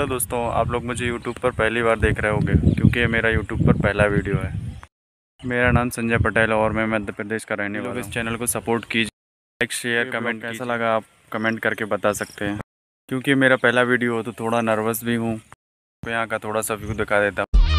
Hello दोस्तों, आप लोग मुझे यूट्यूब पर पहली बार देख रहे होंगे क्योंकि ये मेरा यूट्यूब पर पहला वीडियो है। मेरा नाम संजय पटेल है और मैं मध्य प्रदेश का रहने वाला हूँ। इस चैनल को सपोर्ट कीजिए, लाइक शेयर कमेंट कैसा लगा आप कमेंट करके बता सकते हैं। क्योंकि मेरा पहला वीडियो हो तो थोड़ा नर्वस भी हूँ, तो यहाँ का थोड़ा सा व्यू दिखा देता हूँ।